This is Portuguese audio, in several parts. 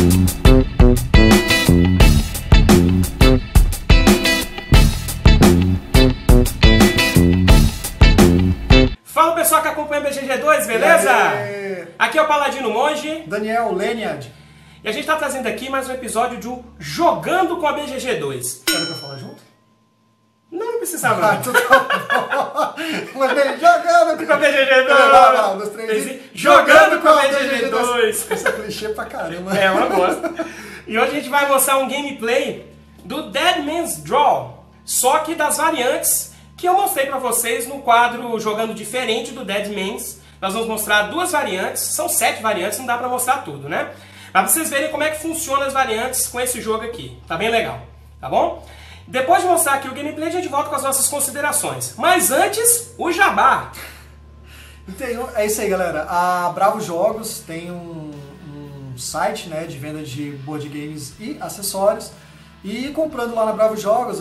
Fala pessoal que acompanha o BGG2, beleza? Aqui é o Paladino Monge, Daniel Leniad. E a gente está trazendo aqui mais um episódio de um Jogando com a BGG2. Quero que eu fale junto? Não precisava. Ah, então tá bom. Mandei jogando Com a BGG2. Não, dos três. Jogando com a BGG2. Esse é clichê pra caramba. É uma bosta. E hoje a gente vai mostrar um gameplay do Dead Man's Draw, só que das variantes que eu mostrei pra vocês no quadro Jogando Diferente do Dead Man's. Nós vamos mostrar duas variantes, são 7 variantes, não dá pra mostrar tudo, né? Pra vocês verem como é que funciona as variantes com esse jogo aqui. Tá bem legal, tá bom? Depois de mostrar aqui o gameplay, a gente volta com as nossas considerações. Mas antes, o jabá. É isso aí, galera. A Bravo Jogos tem um site, né, de venda de board games e acessórios. E comprando lá na Bravo Jogos,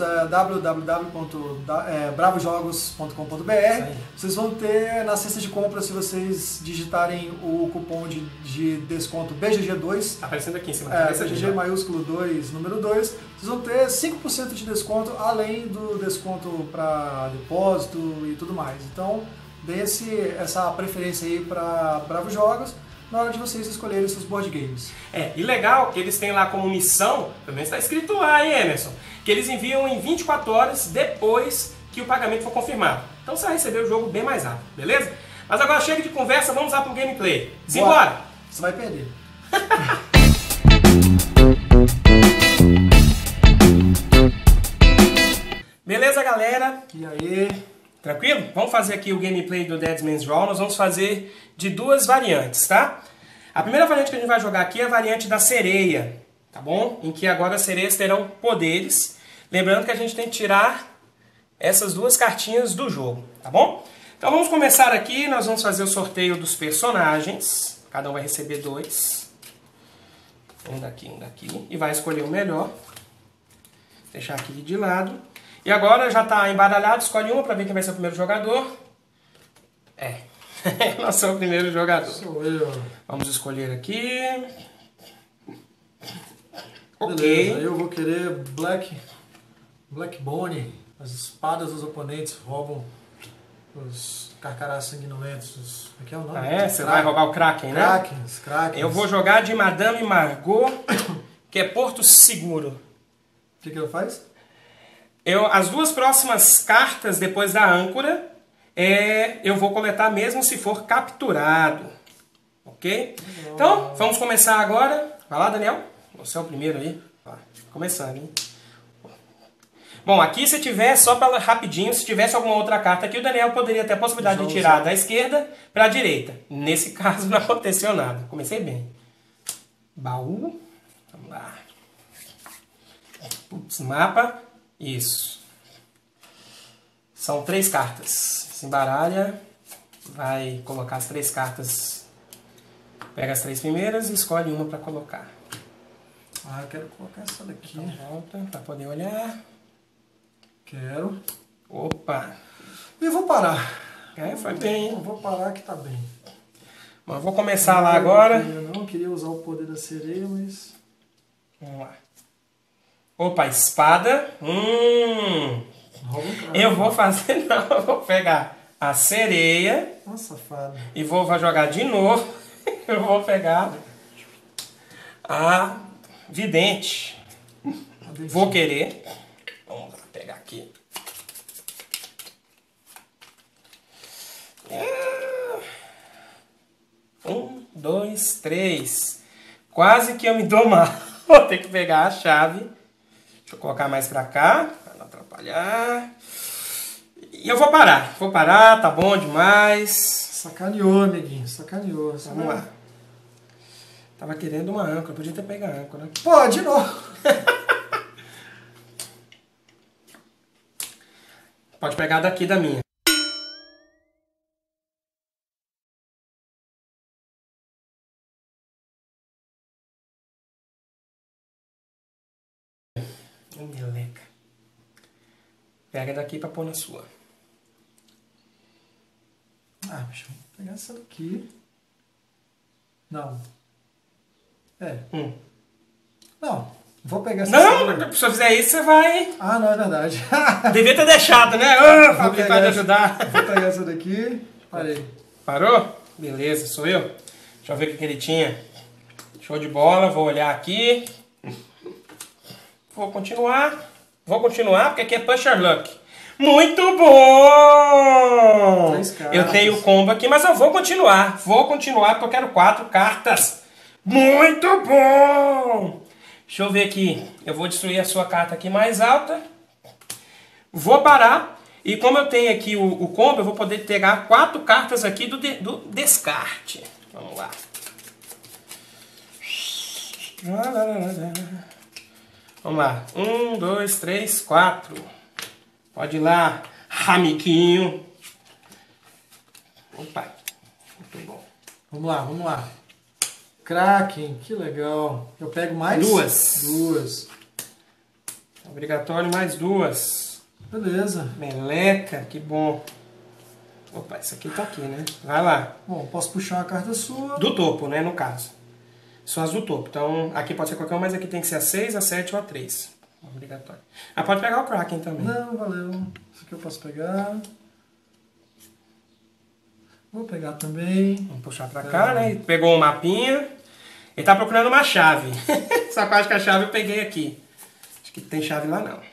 www.bravojogos.com.br, vocês vão ter na cesta de compra, se vocês digitarem o cupom de desconto BGG2, Tá aparecendo aqui em cima. BGG maiúsculo 2, número 2, vocês vão ter 5% de desconto, além do desconto para depósito e tudo mais. Então, dê essa preferência aí para Bravo Jogos na hora de vocês escolherem seus board games. E legal que eles têm lá como missão, também está escrito lá, hein, Emerson? Que eles enviam em 24 horas depois que o pagamento for confirmado. Então você vai receber o jogo bem mais rápido, beleza? Mas agora chega de conversa, vamos lá para o gameplay. Simbora! Você vai perder. Beleza, galera? E aí? Tranquilo? Vamos fazer aqui o gameplay do Dead Man's Draw. Nós vamos fazer de duas variantes, tá? A primeira variante que a gente vai jogar aqui é a variante da sereia, tá bom? Em que agora as sereias terão poderes. Lembrando que a gente tem que tirar essas duas cartinhas do jogo, tá bom? Então vamos começar aqui. Nós vamos fazer o sorteio dos personagens. Cada um vai receber 2. Um daqui. E vai escolher o melhor. Vou deixar aqui de lado. E agora já está embaralhado, escolhe uma para ver quem vai ser o primeiro jogador. Nós somos o primeiro jogador. Sou eu. Vamos escolher aqui. Beleza, eu vou querer Black Bone. As espadas dos oponentes roubam os carcarás sanguinolentos. Aqui é o nome? Você vai roubar o Kraken, né? Os Krakens. Eu vou jogar de Madame Margot, que é Porto Seguro. O que ela faz? As duas próximas cartas depois da âncora, eu vou coletar mesmo se for capturado. Ok? Então, vamos começar agora. Vai lá, Daniel. Você é o primeiro aí. Começando, hein? Bom, aqui se tiver, só para rapidinho, se tivesse alguma outra carta aqui, o Daniel poderia ter a possibilidade de tirar da esquerda para a direita. Nesse caso não aconteceu nada. Comecei bem. Baú. Vamos lá. Putz, mapa. Isso. São 3 cartas. Se embaralha, vai colocar as 3 cartas. Pega as 3 primeiras e escolhe uma para colocar. Eu quero colocar essa daqui. Então volta para poder olhar. Quero. Opa! E vou parar. Foi bem, hein? Vou parar que tá bem. Bom, eu vou começar lá agora. Eu não queria usar o poder da sereia, mas... Vamos lá. Opa, espada. Eu vou fazer, não, eu vou pegar a sereia. Nossa, safado. E vou jogar de novo. Eu vou pegar a vidente. Vou querer. Vamos lá, pegar aqui. 1, 2, 3. Quase que eu me dou mal. Vou ter que pegar a chave. Deixa eu colocar mais pra cá, pra não atrapalhar. E eu vou parar, tá bom demais. Sacaneou, neguinho, sacaneou. Vamos lá. Tava querendo uma âncora, podia ter pegado a âncora. Pô, de novo. Pode pegar daqui da minha. Meleca. Pega daqui pra pôr na sua. Deixa eu pegar essa daqui. Não. Não, vou pegar essa Não, se eu fizer isso, você vai... Ah, não, é verdade. Devia ter deixado, né? Ô, Fabrício, pode ajudar. Vou pegar essa daqui. Parei. Parou? Beleza, sou eu. Deixa eu ver o que ele tinha. Show de bola, vou olhar aqui. Vou continuar, porque aqui é Pusher Luck. Muito bom! Eu tenho o combo aqui, mas eu vou continuar. Porque eu quero 4 cartas. Muito bom! Deixa eu ver aqui. Eu vou destruir a sua carta aqui mais alta. Vou parar. E como eu tenho aqui o combo, eu vou poder pegar 4 cartas aqui do descarte. Vamos lá. Vamos lá. 1, 2, 3, 4. Pode ir lá, amiguinho. Opa. Muito bom. Vamos lá. Kraken, que legal. Eu pego mais? 2. Obrigatório mais 2. Beleza. Meleca, que bom. Opa, isso aqui tá aqui, né? Vai lá. Bom, posso puxar uma carta sua. Do topo, né, no caso. São as do topo. Então, aqui pode ser qualquer uma, mas aqui tem que ser a 6, a 7 ou a 3. Obrigatório. Ah, pode pegar o Kraken também. Não, valeu. Isso aqui eu posso pegar. Vou pegar também. Vamos puxar pra cá, né? Pegou um mapinha. Ele tá procurando uma chave. Só que eu acho que a chave eu peguei aqui. Acho que tem chave lá não.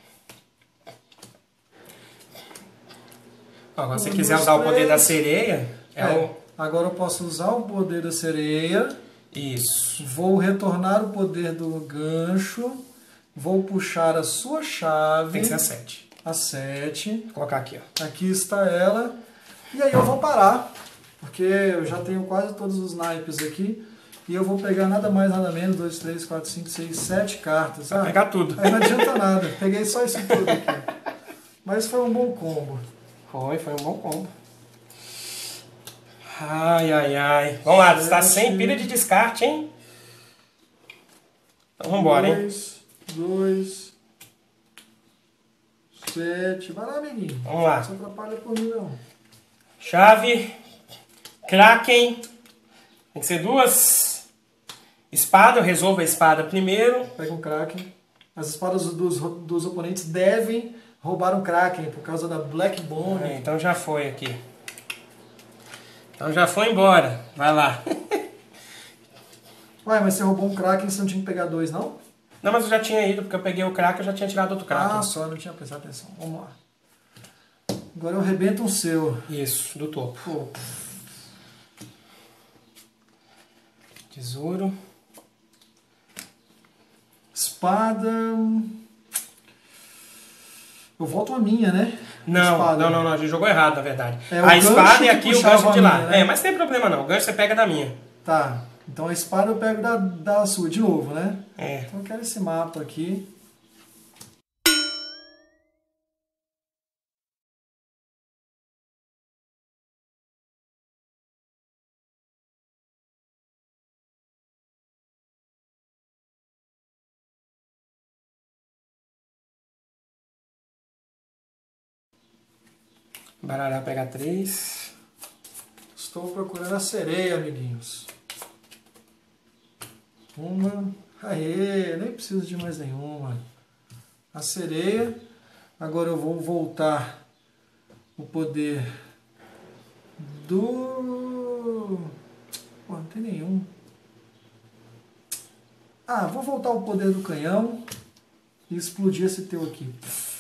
Agora, se você quiser usar o poder da sereia, agora eu posso usar o poder da sereia. Isso. Vou retornar o poder do gancho. Vou puxar a sua chave. Tem que ser a 7. A 7. Vou colocar aqui, ó. Aqui está ela. E aí eu vou parar. Porque eu já tenho quase todos os naipes aqui. E eu vou pegar nada mais, nada menos. 2, 3, 4, 5, 6, 7 cartas. Vai pegar tudo. Aí não adianta nada. Peguei só isso tudo aqui. Mas foi um bom combo. Foi um bom combo. Ai. Vamos lá, você tá sem pilha de descarte, hein? Então vambora, hein? 2, 7. Vai lá, amiguinho. Vamos lá. Não se atrapalha por mim, não. Chave. Kraken. Tem que ser 2. Espada, eu resolvo a espada primeiro. Pega um Kraken. As espadas dos oponentes devem roubar um Kraken por causa da Black Bone. Então já foi aqui. Então já foi embora. Vai lá. Ué, mas você roubou um Kraken e você não tinha que pegar 2, não? Não, mas eu já tinha ido, porque eu peguei o Kraken e já tinha tirado outro Kraken. Ah, só, eu não tinha prestado atenção. Vamos lá. Agora eu arrebento um seu. Isso, do topo. Pô. Tesouro. Espada. Eu volto a minha, né? Não, a gente jogou errado, na verdade. A espada e aqui o gancho de lá. Minha, né? Mas não tem problema não, o gancho você pega da minha. Tá, então a espada eu pego da sua de novo, né? É. Então eu quero esse mapa aqui. Baralhar, pegar 3. Estou procurando a sereia, amiguinhos. Uma. Aê, nem preciso de mais nenhuma. A sereia. Agora eu vou voltar o poder do... Pô, não tem nenhum. Ah, vou voltar o poder do canhão e explodir esse teu aqui.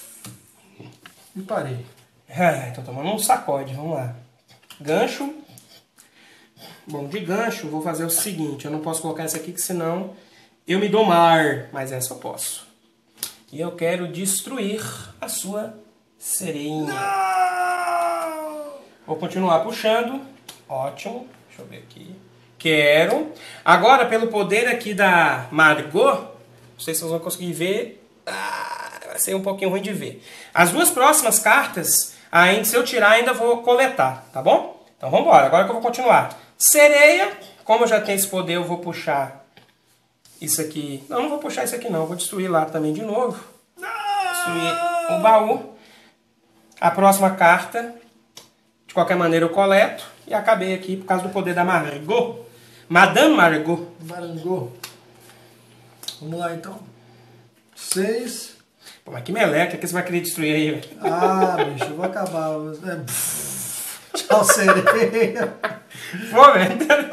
E parei. Tô tomando um sacode, vamos lá. Gancho. Bom, de gancho eu vou fazer o seguinte, eu não posso colocar essa aqui que senão eu me dou mar, mas essa eu posso. E eu quero destruir a sua sereinha. Não! Vou continuar puxando. Ótimo. Deixa eu ver aqui. Quero. Agora, pelo poder aqui da Margot, não sei se vocês vão conseguir ver. Vai ser um pouquinho ruim de ver. As duas próximas cartas, ainda, se eu tirar, ainda vou coletar, tá bom? Então vamos embora. Agora que eu vou continuar. Sereia. Como eu já tenho esse poder, eu vou puxar isso aqui. Não vou puxar isso aqui não. Vou destruir lá também de novo. Destruir o baú. A próxima carta, de qualquer maneira, eu coleto. E acabei aqui por causa do poder da Margot. Madame Margot. Marangô. Vamos lá, então. 6. Pô, mas que meleca que você vai querer destruir aí, velho. Ah, bicho, eu vou acabar. Tchau, sereia. Pô, velho.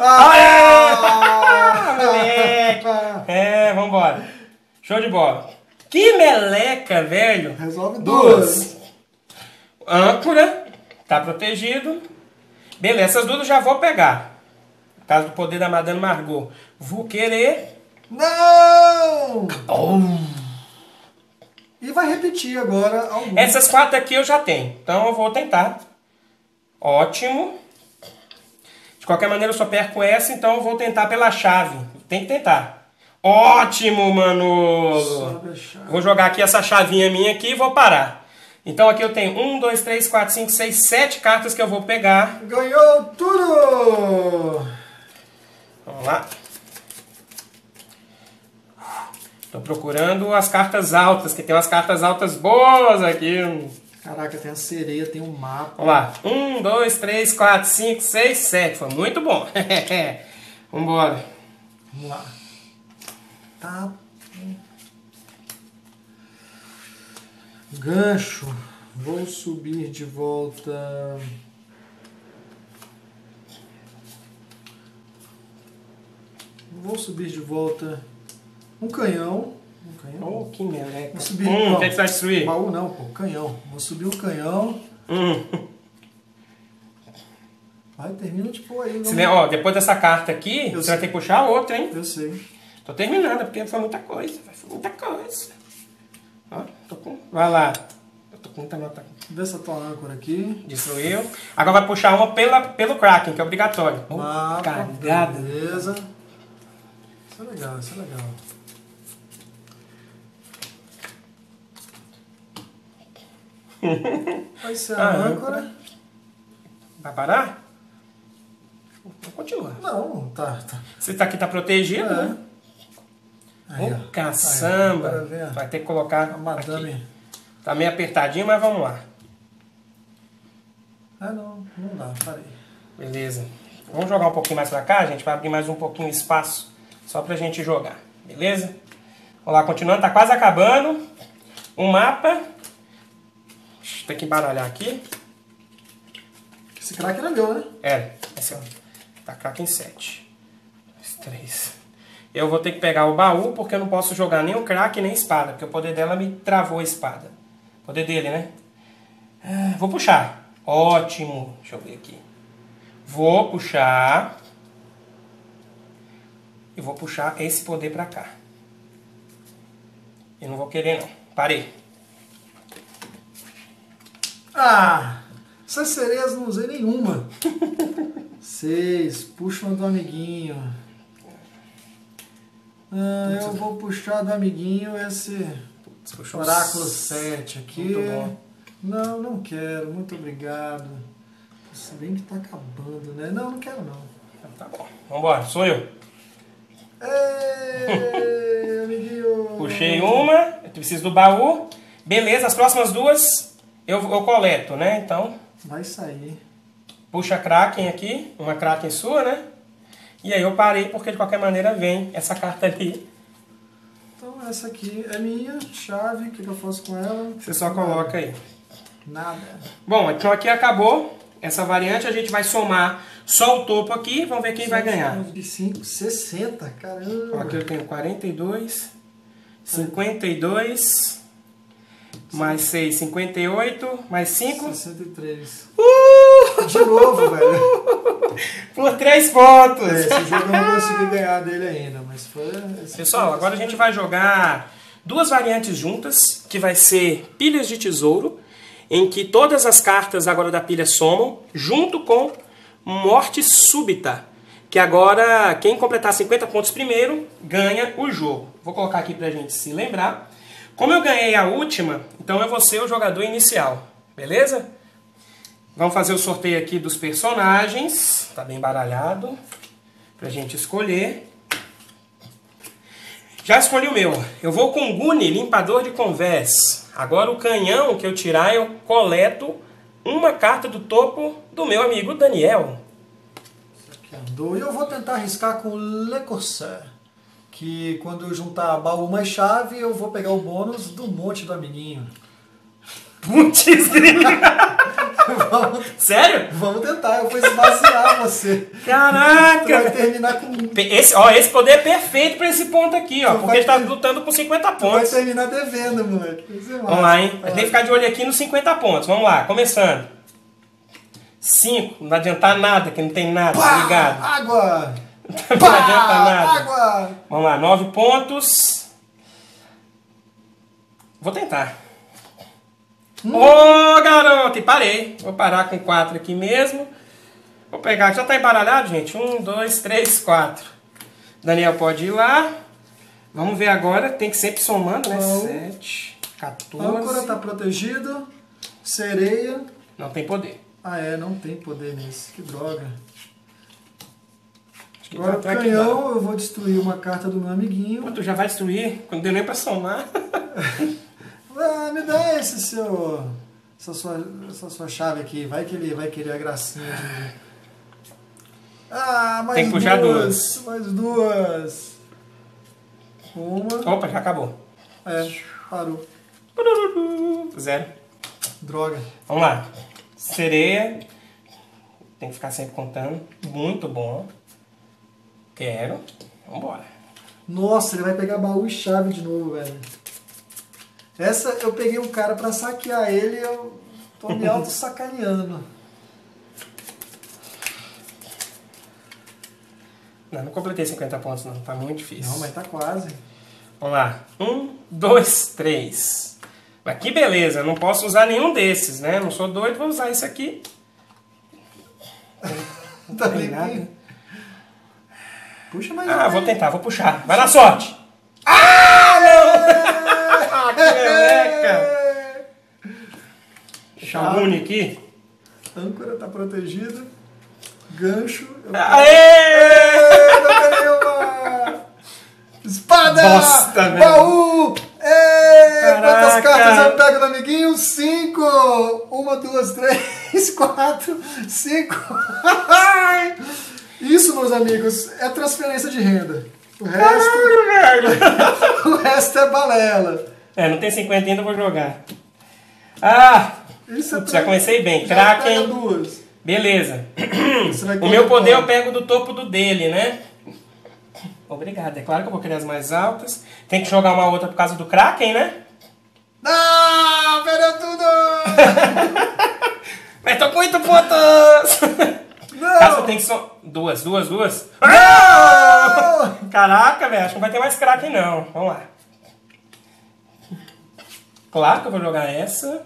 Moleque. Vambora. Show de bola. Que meleca, velho. Resolve duas. Âncora. Tá protegido. Beleza, essas duas eu já vou pegar. Por causa do poder da Madame Margot. Vou querer... Não! Oh. E vai repetir agora algumas. Essas 4 aqui eu já tenho. Então eu vou tentar. Ótimo. De qualquer maneira eu só perco essa, então eu vou tentar pela chave. Tem que tentar. Ótimo, Manolo. Vou jogar aqui essa chavinha minha aqui e vou parar. Então aqui eu tenho 1, 2, 3, 4, 5, 6, 7 cartas que eu vou pegar. Ganhou tudo! Vamos lá. Tô procurando as cartas altas, que tem umas cartas altas boas aqui. Caraca, tem a sereia, tem um mapa. Vamos lá. 1, 2, 3, 4, 5, 6, 7. Foi muito bom. Vambora. Vamos lá. Tá. Gancho. Vou subir de volta. Vou subir de volta um canhão. Um canhão? Oh, que meleca. Vou subir. O que é que você vai destruir? Baú não, pô. Canhão. Vou subir um canhão. Vai, termina de pôr aí. Ó, depois dessa carta aqui, você vai ter que puxar outra, hein? Eu sei. Tô terminando, porque foi muita coisa. Foi muita coisa. Ó, tô com... Vai lá. Eu tô com muita nota. Vê essa tua âncora aqui. Destruiu. Agora vai puxar uma pelo Kraken, que é obrigatório. Mapa, cagada. Beleza. Isso é legal, isso é legal. Vai ser a âncora. Vai parar? Vou continuar. Não, tá. Você tá aqui, tá protegido, né? Aí, Ô, caçamba. Aí, vai ter que colocar a madame. Aqui. Tá meio apertadinho, mas vamos lá. Ah, não dá, parei. Beleza. Vamos jogar um pouquinho mais pra cá, gente, para abrir mais um pouquinho o espaço, só pra gente jogar, beleza? Vamos lá, continuando, tá quase acabando. Um mapa. Tem que embaralhar aqui. Esse crack era meu, né? Esse ó. Tá crack em 7. 2, 3. Eu vou ter que pegar o baú, porque eu não posso jogar nem o crack nem a espada, porque o poder dela me travou a espada. O poder dele, né? Vou puxar. Ótimo. Deixa eu ver aqui. Vou puxar. E vou puxar esse poder pra cá. Eu não vou querer, não. Parei. Ah! Essas sereias não usei nenhuma. 6. Puxa uma do amiguinho. Eu vou puxar do amiguinho esse oráculo 7 aqui. Não quero. Muito obrigado. Se bem que tá acabando, né? Não quero não. Tá bom. Vambora. Sou eu. Ei, amiguinho. Puxei uma. Eu preciso do baú. Beleza. As próximas duas eu coleto, né? Então... Vai sair. Puxa a Kraken aqui. Uma Kraken sua, né? E aí eu parei porque de qualquer maneira vem essa carta ali. Então essa aqui é minha chave. O que eu faço com ela? Você só coloca aí. Nada. Bom, então aqui acabou essa variante. A gente vai somar só o topo aqui. Vamos ver quem vai ganhar. 5, 60, caramba. Aqui eu tenho 42, 52, mais 6, 58, mais 5. 63. De novo, velho. Por 3 pontos. Esse jogo eu não consegui ganhar dele ainda, mas foi... Pessoal, agora a gente vai jogar duas variantes juntas, que vai ser pilhas de tesouro, em que todas as cartas agora da pilha somam, junto com morte súbita, que agora quem completar 50 pontos primeiro ganha o jogo. Vou colocar aqui pra gente se lembrar. Como eu ganhei a última, então eu vou ser o jogador inicial, beleza? Vamos fazer o sorteio aqui dos personagens. Tá bem baralhado. Pra gente escolher. Já escolhi o meu. Eu vou com o Guni, limpador de convés. Agora o canhão que eu tirar, eu coleto uma carta do topo do meu amigo Daniel. E eu vou tentar arriscar com o Le Corsair, que quando eu juntar baú mais chave, eu vou pegar o bônus do monte do amiguinho. Putz, sério? Vamos tentar, eu vou esvaziar você. Caraca! Tu vai terminar com... Esse poder é perfeito pra esse ponto aqui, ó. Porque ele tá lutando com 50 pontos. Vai terminar devendo, moleque. Vamos lá, hein? A gente tem que ficar de olho aqui nos 50 pontos. Vamos lá, começando. 5, não vai adiantar nada, que não tem nada, Pá, ligado? Água! Não Pá, adianta nada. Água! Vamos lá, 9 pontos. Vou tentar. Ô, garoto! E parei. Vou parar com 4 aqui mesmo. Vou pegar. Já tá embaralhado, gente? 1, 2, 3, 4. Daniel pode ir lá. Vamos ver agora. Tem que sempre somando, né? 7, 14. Âncora tá protegido. Sereia. Não tem poder. Ah, não tem poder nisso. Que droga. Acho que Agora, tá aqui canhão, embaixo. eu vou destruir uma carta do meu amiguinho. Pô, tu já vai destruir? Quando deu nem pra somar. Ah, me dá essa sua chave aqui. Vai que ele vai querer a gracinha de... Ah, mais Tem que puxar duas. Mais duas. Uma. Opa, já acabou. Parou. 0. Droga. Vamos lá. Sereia. Tem que ficar sempre contando. Muito bom. Quero. Vambora. Nossa, ele vai pegar baú e chave de novo, velho. Essa eu peguei um cara pra saquear ele e eu tô me auto-sacaneando. Não completei 50 pontos não. Tá muito difícil. Não, mas tá quase. Vamos lá. 1, 2, 3. Mas que beleza. Não posso usar nenhum desses, né? Não sou doido, vou usar esse aqui. Tá tem bem nada. aqui. Puxa mais Vou tentar, vou puxar. Vai na sorte. Não! Que meleca! Chamune aqui. Âncora tá protegida. Gancho. Aê! Não ganhei uma! Espada! Bosta, velho. Baú! Quantas Caraca. cartas eu pego do amiguinho? 5! 1, 2, 3, 4, 5. Isso, meus amigos, é transferência de renda. O resto, o resto é balela. Não tem 50 ainda, eu vou jogar. Isso Já comecei bem. Já Kraken. pega duas. Beleza. Você vai O meu poder qual? eu pego do topo do dele, né? Obrigado. É claro que eu vou querer as mais altas. Tem que jogar uma outra por causa do Kraken, né? Não, perdeu tudo! Mas tô com 8 pontos! Não! Caso tem que só... Duas. Não! Caraca, velho. Acho que não vai ter mais Kraken, não. Vamos lá. Claro que eu vou jogar essa.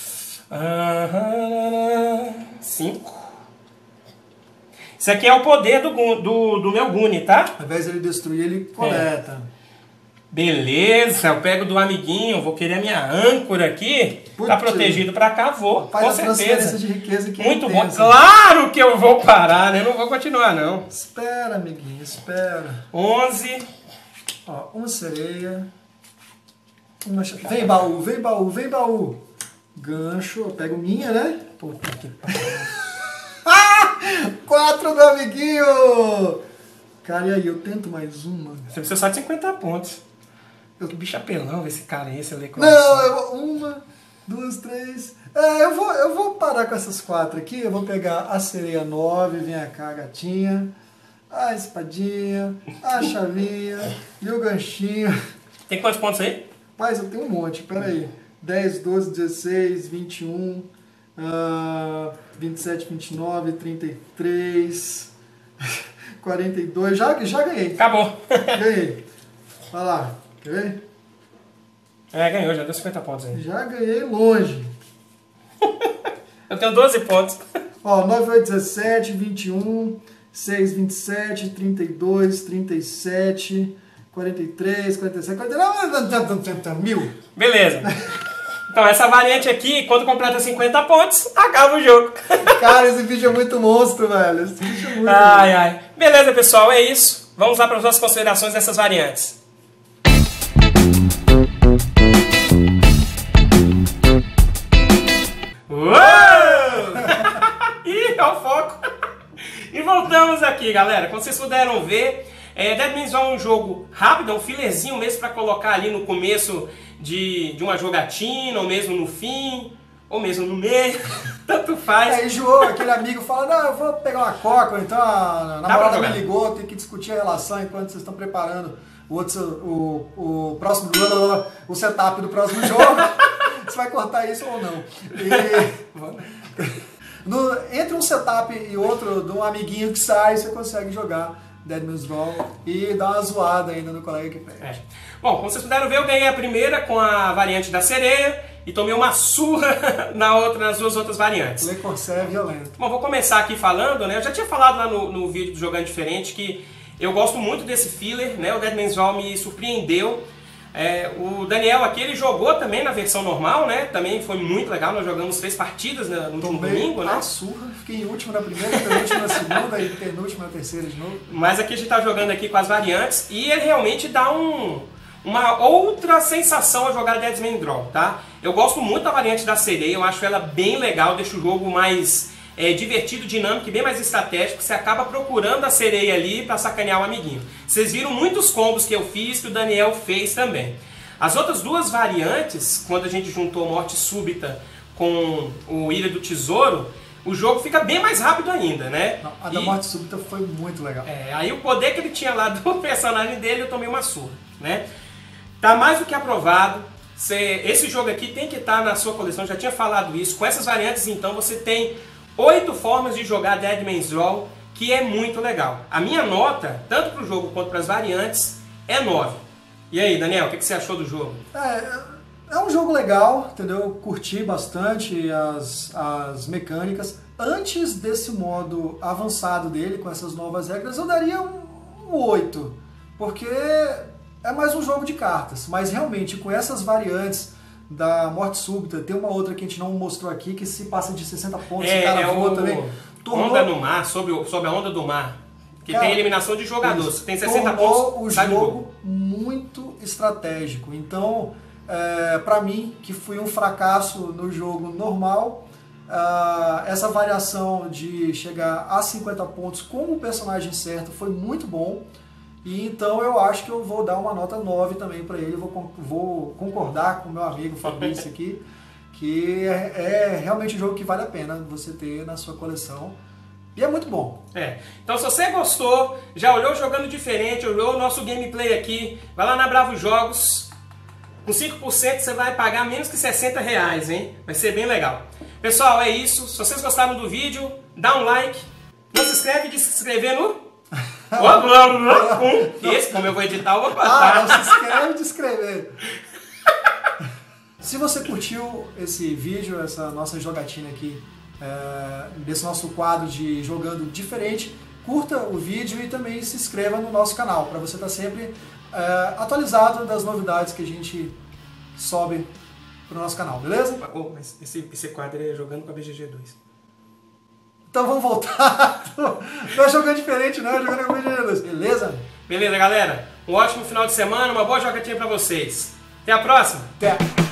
5. Isso aqui é o poder do meu Guni, tá? Ao invés de ele destruir, ele coleta. Beleza, eu pego do amiguinho, vou querer a minha âncora aqui. Putz. Tá protegido pra cá, vou. Faz Com a transferência certeza. de riqueza que Muito é bom. intensa. Claro que eu vou parar, né? Eu não vou continuar, não. Espera, amiguinho, espera. 11. Ó, uma sereia. Vem baú, vem baú, vem baú. Gancho, eu pego minha, né? Puta que pariu. 4 do amiguinho! Cara, e aí, eu tento mais uma? Você precisa só de 50 pontos. Que bicho apelão esse cara aí, esse ler Não, uma, duas, três. Eu vou parar com essas 4 aqui. Eu vou pegar a sereia 9, vem cá, gatinha. A espadinha, a chavinha e o ganchinho. Tem quantos pontos aí? Mas eu tenho um monte, peraí. 10, 12, 16, 21, 27, 29, 33, 42. Já ganhei. Acabou. Ganhei. Vai lá. Quer ver? Ganhou, já deu 50 pontos aí. Já ganhei longe. Eu tenho 12 pontos. Ó, 9, 8, 17, 21, 6, 27, 32, 37, 43, 47, 49, 1000. Beleza. Então, essa variante aqui, quando completa 50 pontos, acaba o jogo. Cara, esse vídeo é muito monstro, velho. Esse vídeo é muito Ai. Beleza, pessoal, é isso. Vamos lá para as nossas considerações dessas variantes. Uou! Ih, olha o foco. E voltamos aqui, galera. Como vocês puderam ver, Deadman's Roll é um jogo rápido, é um fillerzinho mesmo para colocar ali no começo de uma jogatina, ou mesmo no fim, ou mesmo no meio, tanto faz. Aí enjoou, aquele amigo fala, não, eu vou pegar uma coca, ou então a namorada me ligou, tem que discutir a relação enquanto vocês estão preparando o próximo, o setup do próximo jogo. Você vai cortar isso ou não. Entre um setup e outro, de um amiguinho que sai, você consegue jogar Deadman's Roll e dar uma zoada ainda no colega que perde. Bom, como vocês puderam ver, eu ganhei a primeira com a variante da sereia e tomei uma surra nas duas outras variantes. Le Corsair é violento. Bom, vou começar aqui falando, né? Eu já tinha falado lá no vídeo do Jogando Diferente que eu gosto muito desse filler, né? O Deadman's Roll me surpreendeu. O Daniel aqui, ele jogou também na versão normal, né? Também foi muito legal, nós jogamos 3 partidas no último domingo, né? A surra, fiquei em último na primeira, penúltimo na segunda e penúltimo na terceira de novo. Mas aqui a gente tá jogando aqui com as variantes e ele realmente dá uma outra sensação a jogar Deadman's Roll, tá? Eu gosto muito da variante da sereia, eu acho ela bem legal, deixa o jogo mais divertido, dinâmico e bem mais estratégico. Você acaba procurando a sereia ali para sacanear o amiguinho. Vocês viram muitos combos que eu fiz, que o Daniel fez também. As outras duas variantes, quando a gente juntou Morte Súbita com o Ilha do Tesouro, o jogo fica bem mais rápido ainda, né? Não, a da Morte Súbita foi muito legal. Aí o poder que ele tinha lá do personagem dele, eu tomei uma surra, né? Tá mais do que aprovado. Esse jogo aqui tem que estar na sua coleção, já tinha falado isso. Com essas variantes, então, você tem 8 formas de jogar Deadman's Roll, que é muito legal. A minha nota, tanto para o jogo quanto para as variantes, é 9. E aí, Daniel, o que você achou do jogo? É um jogo legal, entendeu? Eu curti bastante as mecânicas. Antes desse modo avançado dele, com essas novas regras, eu daria um 8. Porque é mais um jogo de cartas. Mas realmente, com essas variantes da Morte Súbita, tem uma outra que a gente não mostrou aqui, que se passa de 60 pontos, o cara voa também. Onda no mar, sob a onda do mar. Que cara, tem eliminação de jogadores. Tem 60 pontos. O jogo muito estratégico. Então, pra mim, que fui um fracasso no jogo normal, essa variação de chegar a 50 pontos com o personagem certo foi muito bom. E então eu acho que eu vou dar uma nota 9 também para ele, vou concordar com o meu amigo Fabrício aqui, que é realmente um jogo que vale a pena você ter na sua coleção. E é muito bom. Então se você gostou, já olhou Jogando Diferente, olhou o nosso gameplay aqui, vai lá na Bravo Jogos, com 5% você vai pagar menos que R$60, hein? Vai ser bem legal. Pessoal, é isso. Se vocês gostaram do vídeo, dá um like, não se inscreve de se inscrever no... Esse, como eu vou editar, eu vou passar. Não se inscreve de escrever. Se você curtiu esse vídeo, essa nossa jogatina aqui, desse nosso quadro de Jogando Diferente, curta o vídeo e também se inscreva no nosso canal, para você estar sempre atualizado das novidades que a gente sobe pro nosso canal, beleza? Mas esse quadro é Jogando com a BGG2. Então vamos voltar. Não é Jogando Diferente, não, é Jogando com a BGG2, beleza? Beleza, galera. Um ótimo final de semana, uma boa jogatina pra vocês. Até a próxima. Até.